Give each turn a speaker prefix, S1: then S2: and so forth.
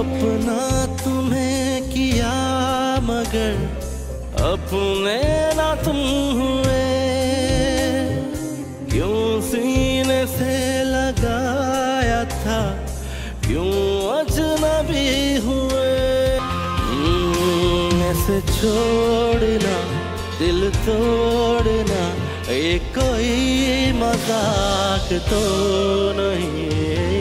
S1: अपना तुम्हें किया मगर अपने ना तुम हुए, क्यों सीने से लगाया था, क्यों अजनबी हुए। ऐसे छोड़ना, दिल तोड़ना, ये कोई मजाक तो नहीं।